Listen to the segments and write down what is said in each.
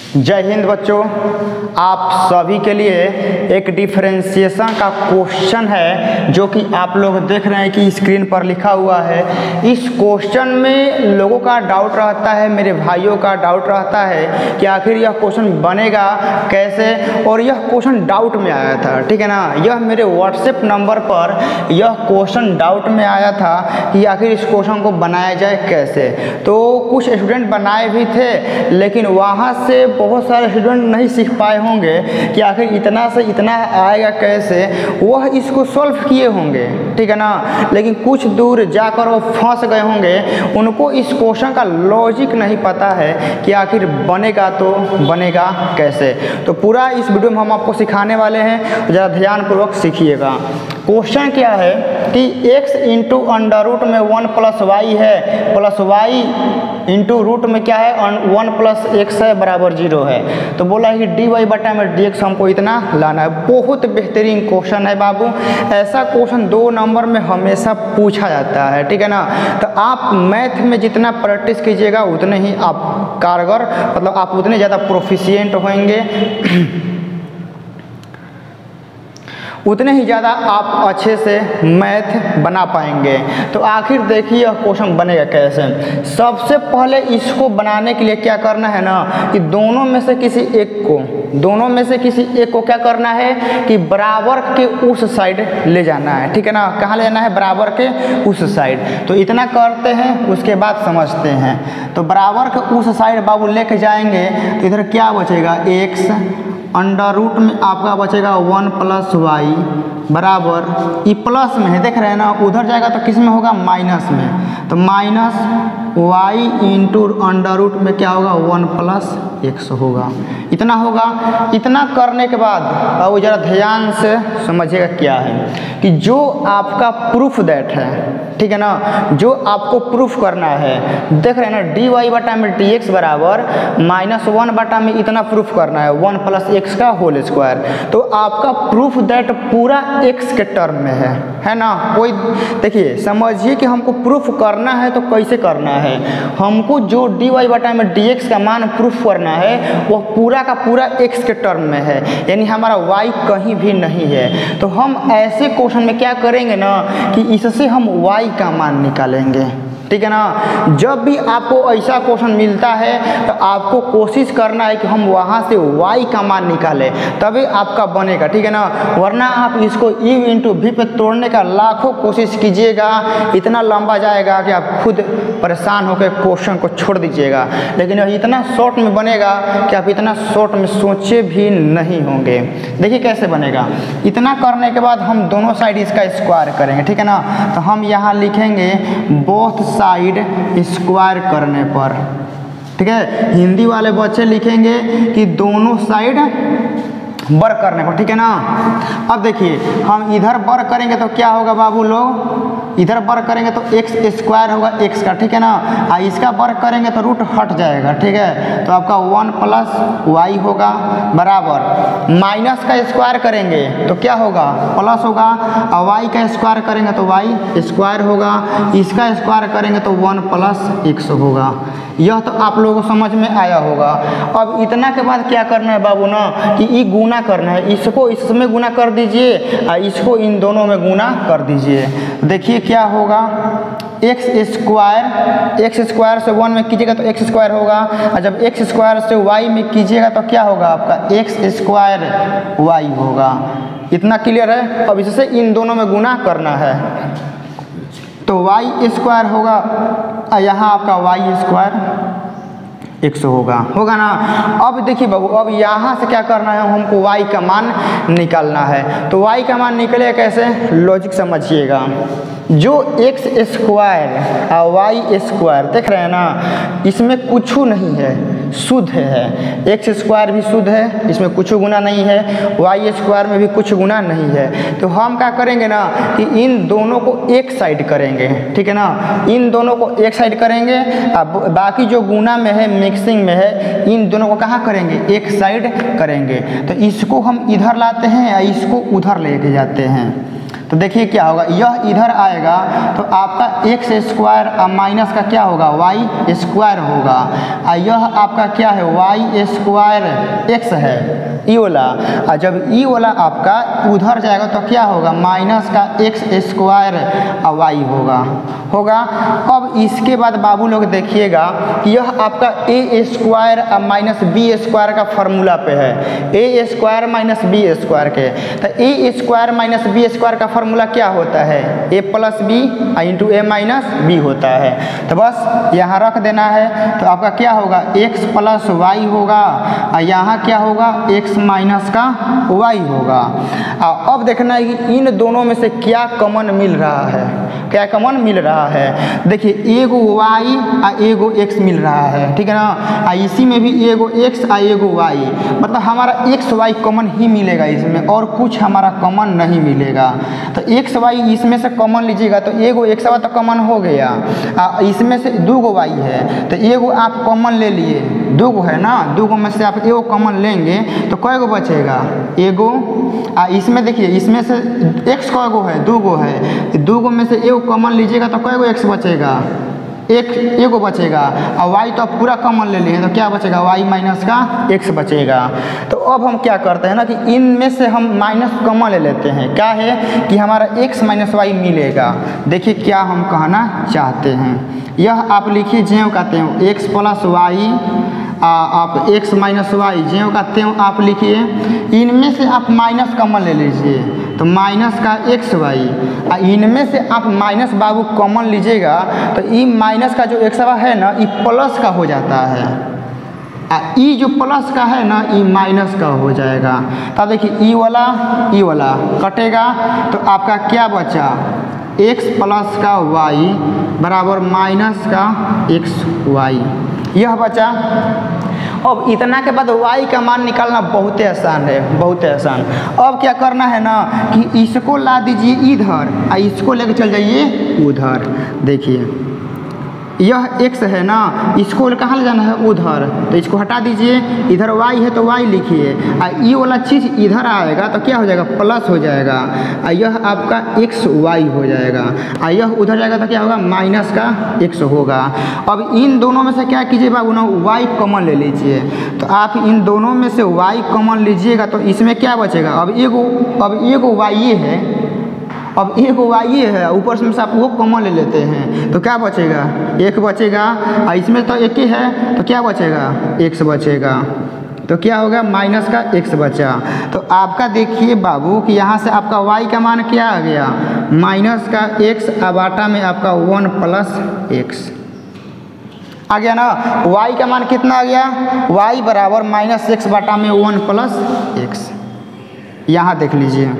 जय हिंद बच्चों, आप सभी के लिए एक डिफरेंशिएशन का क्वेश्चन है जो कि आप लोग देख रहे हैं कि स्क्रीन पर लिखा हुआ है। इस क्वेश्चन में लोगों का डाउट रहता है, मेरे भाइयों का डाउट रहता है कि आखिर यह क्वेश्चन बनेगा कैसे, और यह क्वेश्चन डाउट में आया था, ठीक है ना। यह मेरे व्हाट्सएप नंबर पर यह क्वेश्चन डाउट में आया था कि आखिर इस क्वेश्चन को बनाया जाए कैसे। तो कुछ स्टूडेंट बनाए भी थे, लेकिन वहाँ से बहुत सारे स्टूडेंट नहीं सीख पाए होंगे कि आखिर इतना से इतना आएगा कैसे, वह इसको सॉल्व किए होंगे, ठीक है ना। लेकिन कुछ दूर जाकर वो फंस गए होंगे, उनको इस क्वेश्चन का लॉजिक नहीं पता है कि आखिर बनेगा तो बनेगा कैसे। तो पूरा इस वीडियो में हम आपको सिखाने वाले हैं, ज़रा ध्यानपूर्वक सीखिएगा। क्वेश्चन क्या है कि x इंटू अंडर रूट में 1 प्लस वाई है, प्लस वाई इंटू रूट में क्या है 1 प्लस एक्स है बराबर 0 है। तो बोला है कि डी वाई बटा में डी एक्स हमको इतना लाना है। बहुत बेहतरीन क्वेश्चन है बाबू, ऐसा क्वेश्चन 2 नंबर में हमेशा पूछा जाता है, ठीक है ना। तो आप मैथ में जितना प्रैक्टिस कीजिएगा उतने ही आप कारगर, मतलब आप उतने ज़्यादा प्रोफिशिएंट होंगे, उतने ही ज़्यादा आप अच्छे से मैथ बना पाएंगे। तो आखिर देखिए यह क्वेश्चन बनेगा कैसे। सबसे पहले इसको बनाने के लिए क्या करना है ना कि दोनों में से किसी एक को क्या करना है कि बराबर के उस साइड ले जाना है, ठीक है ना। कहाँ ले जाना है? बराबर के उस साइड। तो इतना करते हैं, उसके बाद समझते हैं। तो बराबर के उस साइड बाबू लेके जाएंगे तो इधर क्या बचेगा x अंडर रूट में आपका बचेगा 1 प्लस वाई बराबर, ये प्लस में है देख रहे हैं ना, उधर जाएगा तो किस में होगा? माइनस में। तो minus y into under root में क्या होगा? 1 प्लस एक्स होगा। इतना होगा। इतना करने के बाद अब जरा ध्यान से समझिएगा क्या है कि जो आपका प्रूफ दैट है, ठीक है ना, जो आपको प्रूफ करना है, देख रहे हैं ना, डी वाई बटा में डी एक्स बराबर -1 बटा में इतना प्रूफ करना है 1 प्लस एक्स का होल स्क्वायर। तो आपका प्रूफ दैट पूरा एक्स के टर्म में है ना। कोई देखिए समझिए कि हमको प्रूफ करना है तो कैसे करना है। हमको जो डी वाई बटा में डी एक्स का मान प्रूफ करना है वह पूरा का पूरा एक्स के टर्म में है, यानी हमारा वाई कहीं भी नहीं है। तो हम ऐसे क्वेश्चन में क्या करेंगे ना कि इससे हम वाई का मान निकालेंगे, ठीक है ना। जब भी आपको ऐसा क्वेश्चन मिलता है तो आपको कोशिश करना है कि हम वहाँ से y का मान निकालें, तभी आपका बनेगा, ठीक है ना। वरना आप इसको u इंटू v पे तोड़ने का लाखों कोशिश कीजिएगा, इतना लंबा जाएगा कि आप खुद परेशान होकर क्वेश्चन को छोड़ दीजिएगा। लेकिन इतना शॉर्ट में बनेगा कि आप इतना शॉर्ट में सोचे भी नहीं होंगे। देखिए कैसे बनेगा। इतना करने के बाद हम दोनों साइड इसका स्क्वायर करेंगे, ठीक है ना। तो हम यहाँ लिखेंगे बोथ साइड स्क्वायर करने पर, ठीक है। हिंदी वाले बच्चे लिखेंगे कि दोनों साइड वर्क करने पर, ठीक है ना। अब देखिए हम इधर वर्क करेंगे तो क्या होगा बाबू लोग, इधर वर्क करेंगे तो एक्स स्क्वायर होगा एक्स का, ठीक है ना। इसका वर्क करेंगे तो रूट हट जाएगा, ठीक है। तो आपका 1 प्लस वाई होगा बराबर, माइनस का स्क्वायर करेंगे तो क्या होगा? प्लस होगा। और वाई का स्क्वायर करेंगे तो वाई स्क्वायर होगा। इसका स्क्वायर करेंगे तो 1 प्लस एक्स होगा। यह तो आप लोगों को समझ में आया होगा। अब इतना के बाद क्या करना है बाबू ना कि ये गुना करना है, इसको इसमें गुना कर दीजिए और इसको इन दोनों में गुना कर दीजिए। देखिए क्या होगा, एक्स स्क्वायर से 1 में कीजिएगा तो एक्स स्क्वायर होगा, और जब एक्स स्क्वायर से वाई में कीजिएगा तो क्या होगा? आपका एक्स स्क्वायर वाई होगा। इतना क्लियर है। अब इससे इन दोनों में गुना करना है तो वाई स्क्वायर होगा, यहाँ आपका वाई स्क्वायर एक्स होगा ना। अब देखिए बाबू, अब यहाँ से क्या करना है, हमको y का मान निकालना है। तो y का मान निकले कैसे, लॉजिक समझिएगा। जो एक्स स्क्वायर और वाई स्क्वायर देख रहे हैं ना, इसमें कुछ नहीं है, शुद्ध है। एक्स स्क्वायर भी शुद्ध है, इसमें कुछ गुना नहीं है। वाई स्क्वायर में भी कुछ गुना नहीं है। तो हम क्या करेंगे ना कि इन दोनों को एक साइड करेंगे, ठीक है ना। इन दोनों को एक साइड करेंगे, अब बाकी जो गुना में है, मिक्सिंग में है, इन दोनों को कहाँ करेंगे? एक साइड करेंगे। तो इसको हम इधर लाते हैं या इसको उधर लेके जाते हैं। तो देखिए क्या होगा, यह इधर आएगा तो आपका एक्स स्क्वायर माइनस का क्या होगा वाई स्क्वायर होगा, और यह आपका क्या है वाई स्क्वायर एक्स है ई वाला, और जब ई वाला आपका उधर जाएगा तो क्या होगा माइनस का एक्स स्क्वायर वाई होगा। अब इसके बाद बाबू लोग देखिएगा कि यह आपका a square minus b square का फॉर्मूला पे है, a square minus b square के। तो a square minus b square का फॉर्मूला क्या होता है a plus b into a minus b होता है। तो बस यहाँ रख देना है, तो आपका क्या होगा एक्स प्लस वाई होगा, और यहाँ क्या होगा एक्स माइनस का वाई होगा। अब देखना है कि इन दोनों में से क्या कॉमन मिल रहा है, क्या कॉमन मिल रहा है। देखिए एगो वाई और एगो एक्स मिल रहा है, ठीक है ना, इसी में भी एगो एक्स और एगो वाई, मतलब हमारा एक्स वाई कॉमन ही मिलेगा इसमें, और कुछ हमारा कॉमन नहीं मिलेगा। तो एक्स वाई इसमें से कॉमन लीजिएगा तो एगो एक्स वाई तो कॉमन हो गया, इसमें से दो गो वाई है तो एगो आप कॉमन ले लिए, दो गो है ना, दो गो में से आप एगो कॉमन लेंगे तो कै गो बचेगा एगो, इसमें देखिए इसमें से एक्स कै गो है दो गो है, दो गो में से एगो कॉमन लीजिएगा तो कै गो एक्स बचेगा एगो बचेगा, और वाई तो आप पूरा कॉमन ले लिए तो क्या बचेगा वाई माइनस का एक्स बचेगा। तो अब हम क्या करते हैं ना कि इनमें से हम माइनस कॉमन ले लेते हैं, क्या है कि हमारा एक्स माइनस वाई मिलेगा। देखिए क्या हम कहना चाहते हैं, यह आप लिखिए ज्यों कहते हैं एक्स प्लस वाई, आप एक्स माइनस वाई ज्यों कहते हो आप लिखिए, इनमें से आप माइनस कॉमन ले लीजिए तो माइनस का एक्स वाई, इनमें से आप माइनस बाबू कॉमन लीजिएगा तो ई माइनस का जो एक्स वाई है ना ई प्लस का हो जाता है, ई जो प्लस का है ना ई माइनस का हो जाएगा। तब देखिए ई वाला कटेगा तो आपका क्या बचा एक्स प्लस का वाई बराबर माइनस का एक्स वाई, यह बचा। अब इतना के बाद y का मान निकालना बहुत आसान है, बहुत आसान। अब क्या करना है ना कि इसको ला दीजिए इधर और इसको लेकर चल जाइए उधर। देखिए यह x है ना, इसको कहाँ ले जाना है उधर, तो इसको हटा दीजिए, इधर y है तो y लिखिए, और ये वाला चीज़ इधर आएगा तो क्या हो जाएगा प्लस हो जाएगा, और यह आपका x y हो जाएगा, और यह उधर जाएगा तो क्या होगा माइनस का x होगा। अब इन दोनों में से क्या कीजिए बाबू ना y कॉमन ले लीजिए, तो आप इन दोनों में से y कॉमन लीजिएगा तो इसमें क्या बचेगा, अब एगो y है, अब एक वाई है ऊपर से आप वो कॉमन ले लेते हैं तो क्या बचेगा एक बचेगा, और इसमें तो एक ही है तो क्या बचेगा एक्स बचेगा, तो क्या होगा माइनस का एक्स बचा। तो आपका देखिए बाबू कि यहाँ से आपका y का मान क्या आ गया माइनस का एक्स, अबाटा में आपका 1 प्लस एक्स आ गया ना। y का मान कितना आ गया y बराबर माइनस एक्स बटा में 1 प्लस एक्स। यहाँ देख लीजिए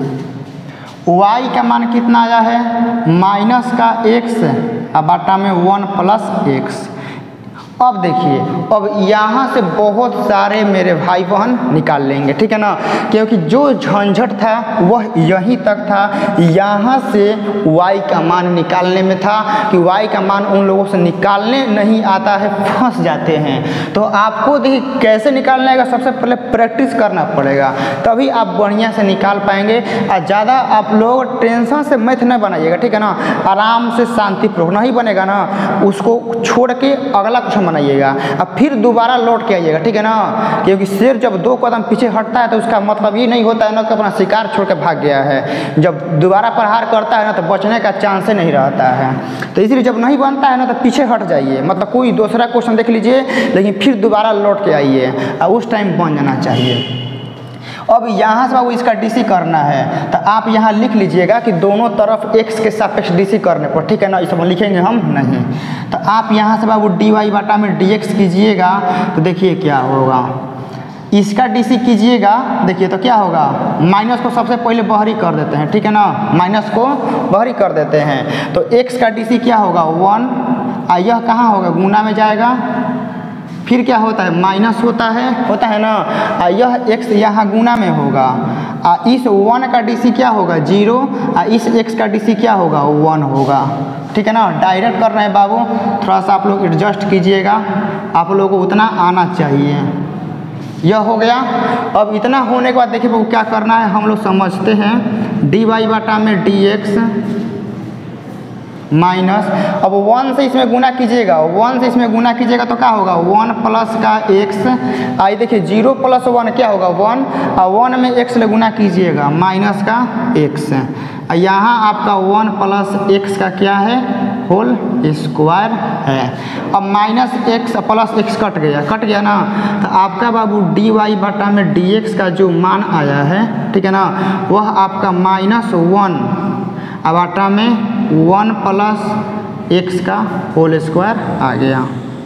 y का मान कितना आया है माइनस का x बटा में 1 प्लस एक्स। अब देखिए अब यहाँ से बहुत सारे मेरे भाई बहन निकाल लेंगे, ठीक है ना, क्योंकि जो झंझट था वह यहीं तक था, यहाँ से y का मान निकालने में था कि y का मान उन लोगों से निकालने नहीं आता है, फंस जाते हैं। तो आपको देखिए कैसे निकालना है, सबसे पहले प्रैक्टिस करना पड़ेगा तभी आप बढ़िया से निकाल पाएंगे। और ज़्यादा आप लोग टेंशन से मैथ नहीं बनाइएगा, ठीक है ना, आराम से शांतिपूर्वक नहीं बनेगा ना उसको छोड़ के अगला क्वेश्चन बनाइएगा, अब फिर दोबारा लौट के आइएगा, ठीक है ना, क्योंकि शेर जब 2 कदम पीछे हटता है तो उसका मतलब ये नहीं होता है ना कि अपना शिकार छोड़ के भाग गया है, जब दोबारा प्रहार करता है ना तो बचने का चांस ही नहीं रहता है। तो इसलिए जब नहीं बनता है ना तो पीछे हट जाइए, मतलब कोई दूसरा क्वेश्चन देख लीजिए लेकिन फिर दोबारा लौट के आइए और उस टाइम बन जाना चाहिए। अब यहाँ से बाबू इसका डीसी करना है तो आप यहाँ लिख लीजिएगा कि दोनों तरफ x के सापेक्ष डीसी करने पर, ठीक है ना, इसमें लिखेंगे हम नहीं। तो आप यहाँ से बाबू dy बटा में dx कीजिएगा तो देखिए क्या होगा, इसका डीसी कीजिएगा देखिए तो क्या होगा माइनस को सबसे पहले बाहरी कर देते हैं, ठीक है ना, माइनस को बाहरी कर देते हैं तो x का डीसी क्या होगा 1, और यह कहाँ होगा गुना में जाएगा, फिर क्या होता है माइनस होता है ना, और यह x यहाँ गुना में होगा, और इस 1 का डीसी क्या होगा 0, और इस x का डीसी क्या होगा 1 होगा, ठीक है ना। डायरेक्ट कर रहे हैं बाबू, थोड़ा सा आप लोग एडजस्ट कीजिएगा, आप लोगों को उतना आना चाहिए। यह हो गया। अब इतना होने के बाद देखिए क्या करना है, हम लोग समझते हैं dy बटा में dx माइनस, अब 1 से इसमें गुना कीजिएगा, 1 से इसमें गुना कीजिएगा तो क्या होगा 1 प्लस का x, आई देखिए 0 प्लस 1 क्या होगा 1, और 1 में x से गुना कीजिएगा माइनस का x, यहाँ आपका 1 प्लस x का क्या है होल स्क्वायर है। अब minus x plus x cut गया ना, तो आपका बाबू dy बटा में dx का जो मान आया है, ठीक है ना, वह आपका -1 बटा में 1 प्लस x का होल स्क्वायर आ गया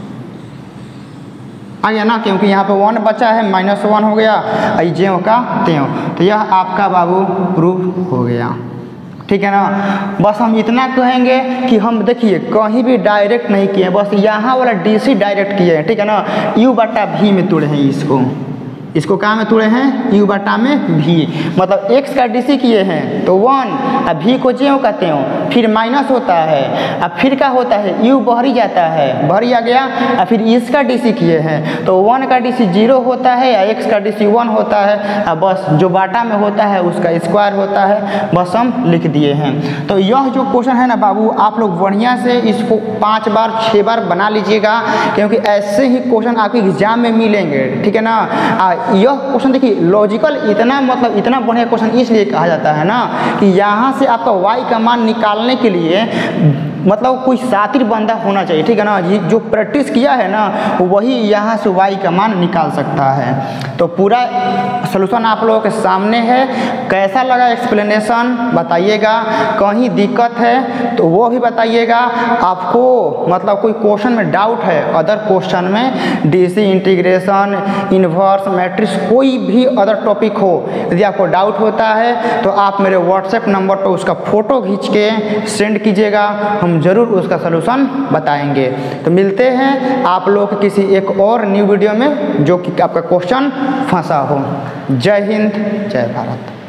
ना, क्योंकि यहाँ पे 1 बचा है, -1 हो गया, ज्यों का त्यों। तो यह आपका बाबू प्रूफ हो गया, ठीक है ना। बस हम इतना कहेंगे कि हम देखिए कहीं भी डायरेक्ट नहीं किए, बस यहाँ वाला DC डायरेक्ट किए हैं, ठीक है ना। u बटा v में तोड़े हैं इसको कहाँ में तोड़े हैं u बटा में v, मतलब x का DC किए हैं तो 1, अब v को ज्यों का त्यों, फिर माइनस होता है, अब फिर क्या होता है u बहरी जाता है, बहरी आ गया, और फिर इसका DC किए हैं तो 1 का DC 0 होता है या x का DC 1 होता है, अब बस जो बाटा में होता है उसका स्क्वायर होता है, बस हम लिख दिए हैं। तो यह जो क्वेश्चन है ना बाबू, आप लोग बढ़िया से इसको 5 बार 6 बार बना लीजिएगा, क्योंकि ऐसे ही क्वेश्चन आपके एग्जाम में मिलेंगे, ठीक है ना। यह क्वेश्चन देखिए लॉजिकल इतना बढ़िया क्वेश्चन इसलिए कहा जाता है ना कि यहाँ से आपका y का मान निकालने के लिए मतलब कोई शातिर बंदा होना चाहिए, ठीक है ना, जो प्रैक्टिस किया है ना वही यहाँ से y का मान निकाल सकता है। तो पूरा सलूशन आप लोगों के सामने है, कैसा लगा एक्सप्लेनेशन बताइएगा, कहीं दिक्कत है तो वो भी बताइएगा। आपको मतलब कोई क्वेश्चन में डाउट है, अदर क्वेश्चन में DC इंटीग्रेशन, इन्वर्स, मैट्रिक्स, कोई भी अदर टॉपिक हो, यदि आपको डाउट होता है तो आप मेरे व्हाट्सएप नंबर पर उसका फ़ोटो खींच के सेंड कीजिएगा, हम ज़रूर उसका सलूशन बताएंगे। तो मिलते हैं आप लोग किसी एक और न्यू वीडियो में जो कि आपका क्वेश्चन फंसा हो। जय हिंद, जय भारत।